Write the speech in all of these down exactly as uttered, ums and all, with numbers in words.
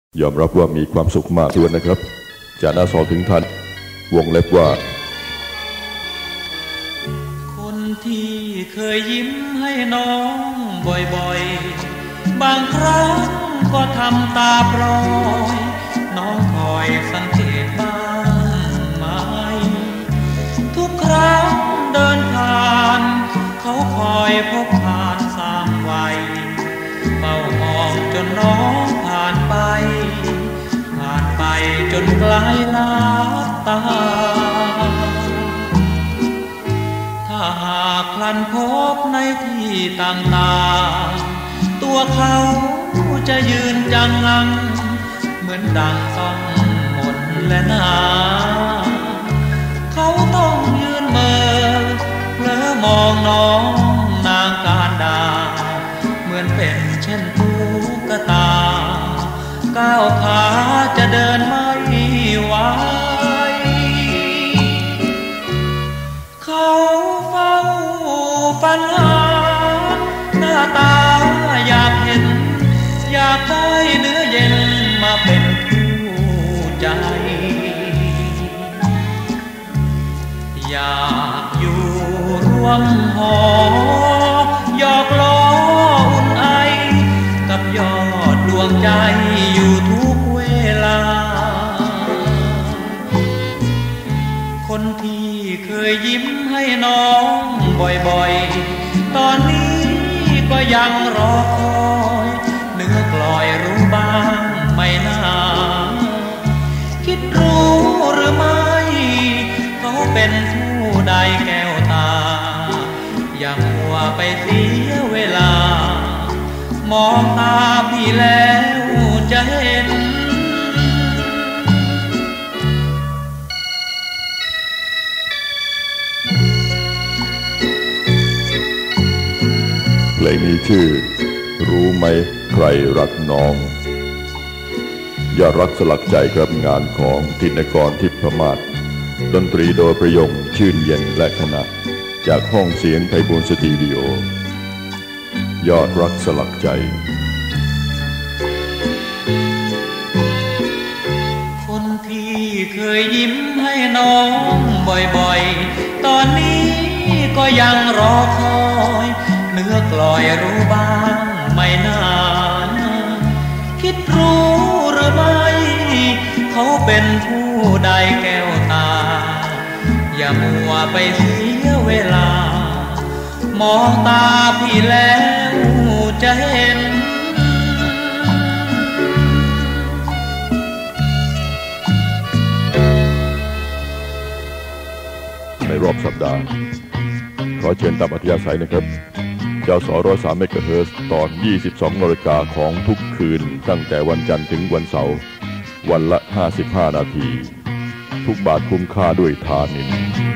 ยอมรับว่ามีความสุขมากด้วยนะครับจากหน้าสองถึงท่านวงเล็บว่าคนที่เคยยิ้มให้น้องบ่อยๆบางครั้งก็ทำตาปลอยน้องคอยสังเกตบ้างไหมทุกครั้งเดินผ่านเขาคอยพบผ่านสามวัยเฝ้ามองจนน้องผ่านไปผ่านไปจนไกลลับตาถ้าหากพลันพบในที่ต่างๆตัวเขาจะยืนจังงังเหมือนดังต้องหมดและนาเขาต้องยืนเมอเผลอมองน้องนางการดาเหมือนเป็นเช่นตุ๊กตาก้าวขาจะเดินไม่ไหวเขาเฝ้าปัญหาหน้าตาอยากเห็นอยากได้เนื้อเย็นมาเป็นคู่ใจอยากอยู่ร่วมหอหยอกล้ออุ่นไอกับยอดดวงใจอยู่ทุกเวลาคนที่เคยยิ้มให้น้องบ่อยๆตอนนี้ก็ยังรอคอยเนื้อกลอยรู้บ้างไม่น่าคิดรู้หรือไม่เขาเป็นผู้ใดแก้วตาอย่ามัวไปเสียเวลามองตาพี่แล้วจะเห็นเพลงนี้ชื่อรู้ไหมใครรักน้องอย่ารักสลักใจครับงานของธินกรทิพมาศดนตรีโดยประยงชื่นเย็นและคณะจากห้องเสียงไทยบูนสตูดิโอยอดรักสลักใจคนที่เคยยิ้มให้น้องบ่อยๆตอนนี้ก็ยังรอคอยเนื้อกลอยรู้บ้างไม่นานคิดรู้หรือไม่เขาเป็นผู้ใดแก้วตาอย่ามัวไปเสียเวลามองตาพี่แล้วจะเห็นในรอบสัปดาห์ขอเชิญตามอัธยาศัยนะครับเจ้าสอร้อยสามเมกะเฮิรตซ์ตอน ยี่สิบสองนาฬิกาของทุกคืนตั้งแต่วันจันทร์ถึงวันเสาร์วันละห้าสิบห้านาทีทุกบาทคุ้มค่าด้วยทานิน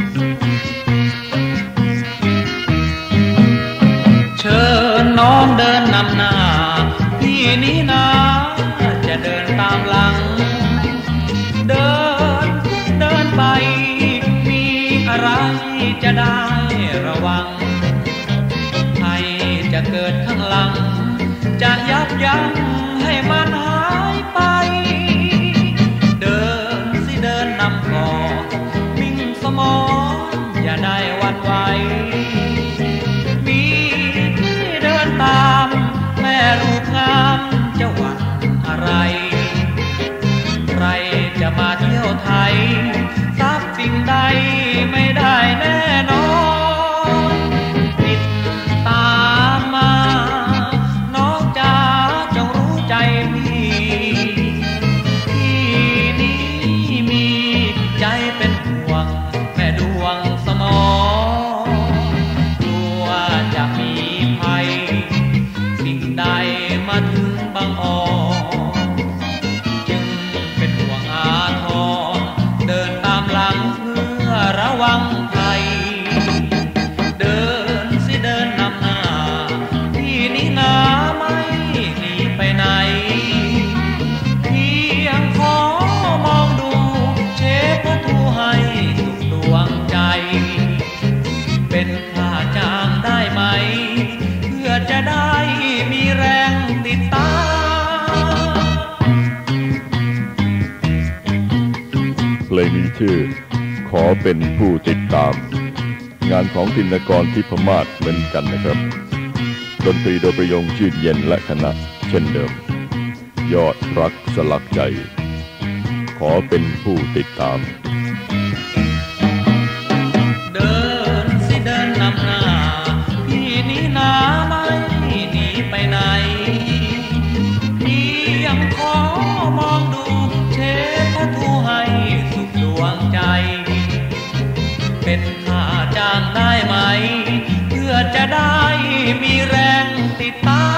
เชิญน้องเดินนำหน้าพี่นี้นะจะเดินตามหลังเดินเดินไปมีอะไรจะได้ระวังให้จะเกิดข้างหลังจะยับยั้งให้มันหายไปเดินสิเดินนำก่อนมิ่งสมองอย่าได้หวั่นไหวมีที่เดินตามแม่ลูกงามจะหวั่นอะไรใครจะมาเที่ยวไทยทรัพย์สิ่งใดไม่ได้แน่นอนติดตามมาน้องจ๋าจงรู้ใจพี่พี่นี้มีใจเป็นห่วงแม่ดวงสมองกลัวจะมีภัยสิ่งใดมาถึงบางอ่อนจึงเป็นห่วงอาทรเดินตามหลังเพื่อรับเพลงนี้ชื่อขอเป็นผู้ติดตามงานของธินกรทิพมาศเหมือนกันนะครับดนตรีโดยประยงชื่นเย็นและคณะเช่นเดิมยอดรักสลักใจขอเป็นผู้ติดตามเดินสิเดินนำหน้าพี่นี้นาไม่หนีไปไหนพี่ยังขอมองดูเชฟพระทูให้สุขดวงใจเป็นค่าจ้างได้ไหมเพื่อจะได้มีแรงติดตาม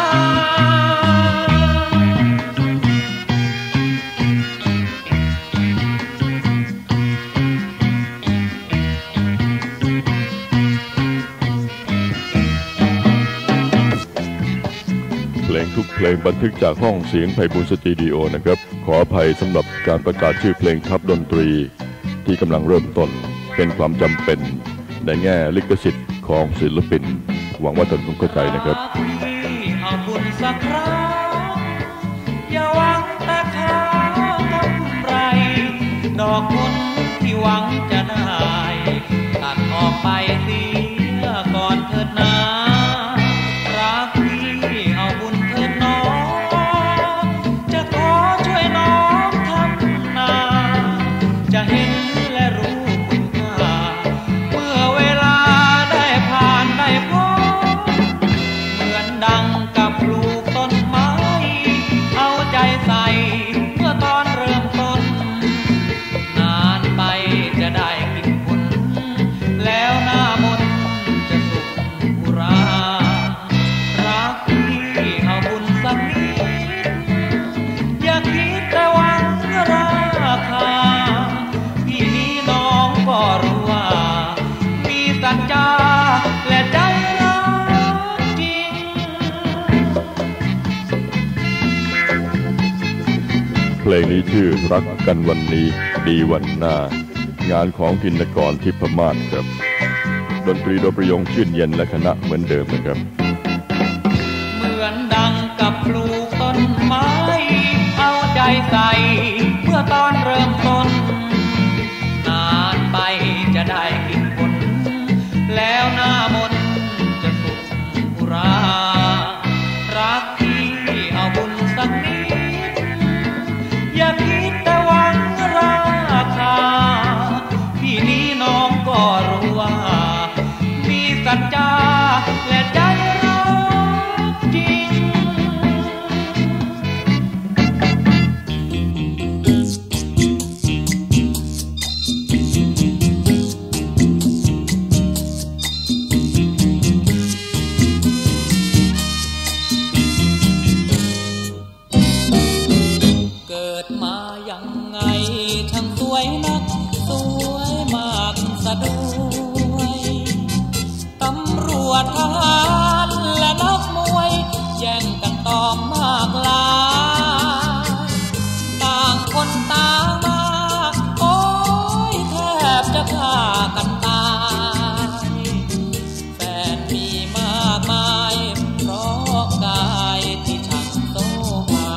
เพลงทุกเพลงบันทึกจากห้องเสียงไพบูลย์สตูดิโอนะครับขออภัยสำหรับการประกาศชื่อเพลงทับดนตรีที่กำลังเริ่มต้นเป็นความจำเป็นในแง่ลิขสิทธิ์ของศิลปินหวังว่าท่านคงเข้าใจนะครับเอาบุญสักครั้งอย่าหวังแต่ค่ากำไรดอกบุญที่หวังจะได้ตัดออกไปเสียก่อนเถิดนะรักพี่เอาบุญเถิดน้องจะขอช่วยน้องทำนาจะเห็นและรู้คุณค่าเมื่อเวลาได้ผ่านได้พบเหมือนดังกับปลูกต้นไม้เอาใจใส่เมื่อตอนเริ่มต้นนานไปจะได้กินผลแล้วหน้ามนจะสุขอุรารักพี่เอาบุญสักนิดอย่าคิดแต่หวังราคาพี่นี้น้องก็รู้ว่ามีสัจจาและใจรักจริงเพลงนี้ชื่อรักกันวันนี้ดีวันหน้างานของธินกรทิพมาศครับดนตรีโดยประยงชื่นเย็นและคณะเหมือนเดิมนะครับเหมือนดังกับปลูกต้นไม้เอาใจใส่เมื่อตอนเริ่มต้นนานไปจะได้กินผลแล้วหน้ามนจะสุขอุรารักพี่เอาบุญสักนิดอย่าคิดแต่หวังราคาพี่นี้น้องก็รู้ว่ามีสัจจาและใจรักจริงเกิดมายังไงทั้งสวยนักสวยมากซะด้วยตำรวจทหารและนักมวยแย่งกันตอมมากลายต่างคนต่างมาโอ้ยแทบจะฆ่ากันตายแฟนมีมากมายเพราะกายที่ช่างโซหา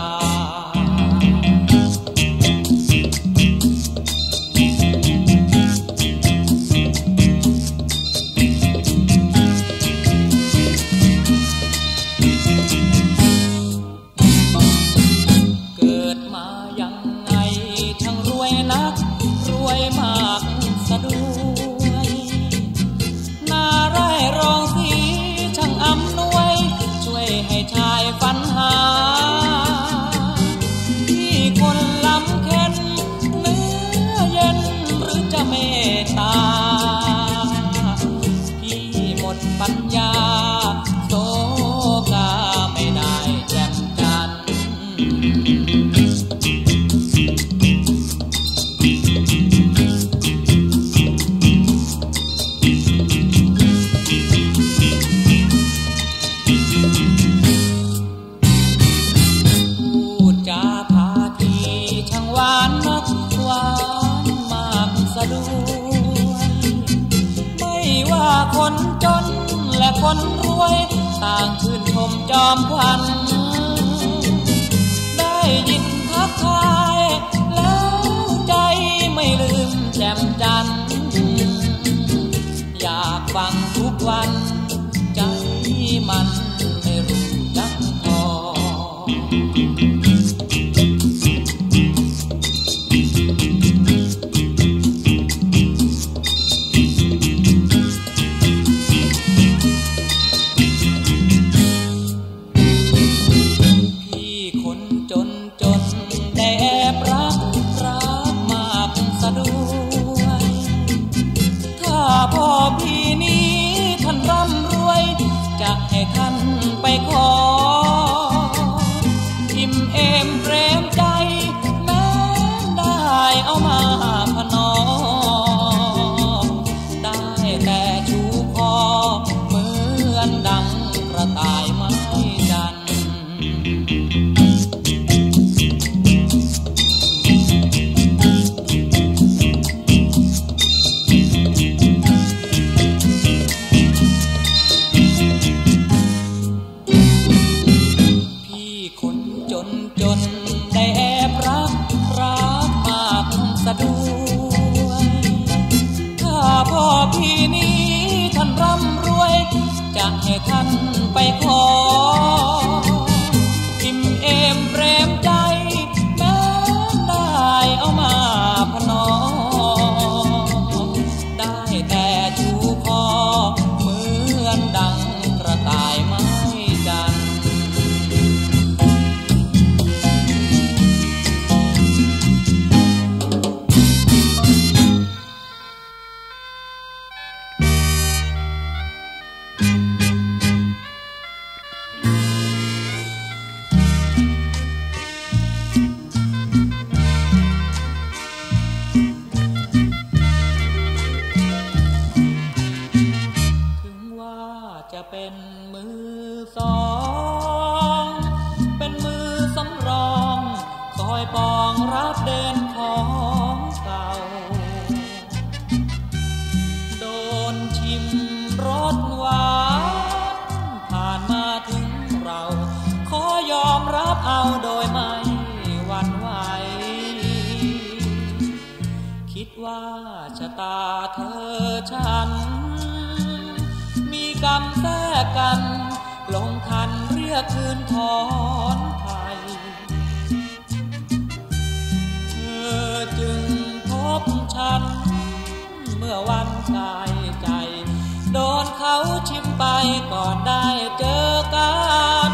เกิดมายังไงทั้งรวยนักรวยมากซะด้วยน่าไร่รองสีช่างอำนวยช่วยให้ชายฝันหาที่คนลำเค็นเนื้อเย็นหรือจะเมตตาพี่หมดปัญญาโศกาไม่ได้แจ่มจันทร์พูดจาพาทีช่างหวานนักหวานมากซะด้วยไม่ว่าคนจนและคนรวยต่างชื่นชมจอมขวัญได้ยินทักทายแล้วใจไม่ลืมด้วยถ้าพ่อพี่นี้ท่านร่ำรวยจะให้ท่านไปขออิ่มเอมเปรมใจแม้ได้เอามาพนอได้แต่ชูคอเหมือนดังกระต่ายไม้จันทร์จะเป็นมือสองเป็นมือสำรองคอยปองรับเดินของเก่าโดนชิมรสหวานผ่านมาถึงเราขอยอมรับเอาโดยไม่หวั่นไหวคิดว่าชะตาเธอฉันมีกรรมแทรกกันลงทันเรียกคืนถอนไทยเธอจึงพบฉันเมื่อวันกายใจโดนเขาชิมไปก่อนได้เจอกัน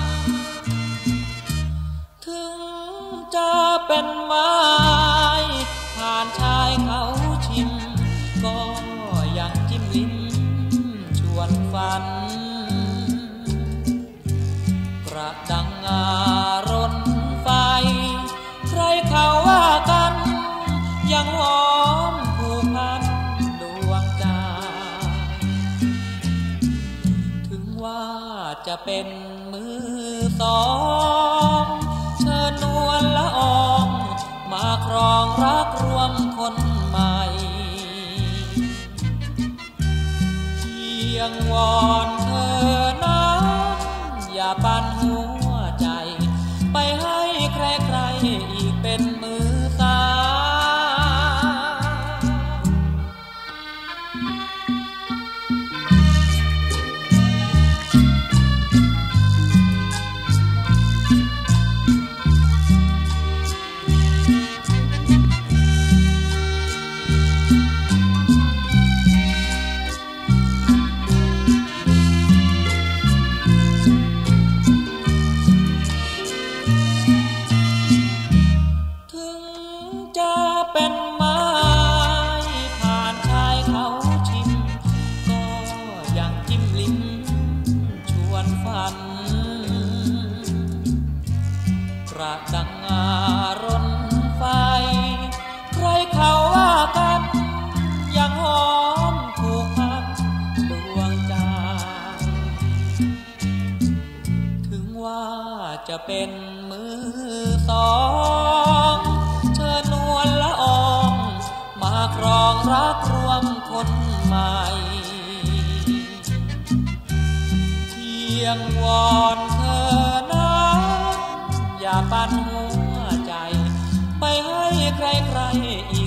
ถึงจะเป็นไม้ผ่านชายเขาชิมก็ยังจิ้มลิ้มฝันกระดังอารนไฟใครเขาว่ากันยังหอมผูกพันดวงใจถึงว่าจะเป็นมือสองเชิญนวลละอองมาครองรักรวมคนใหม่ยังวอนเธอนะอย่าปั่นหัวใจไปให้ใครๆอีกเป็นมือสเป็นไม้ผ่านชายเขาชิมก็ยังจิ้มลิ้มชวนฝันกระดังอารนไฟใครเขาว่ากันยังหอมผูกพันดวงใจถึงว่าจะเป็นมือสองเชิญนวลละอองมาครองรักรวมคนใหม่เพียงวอนเธอนะอย่าปั่นหัวใจไปให้ใครๆ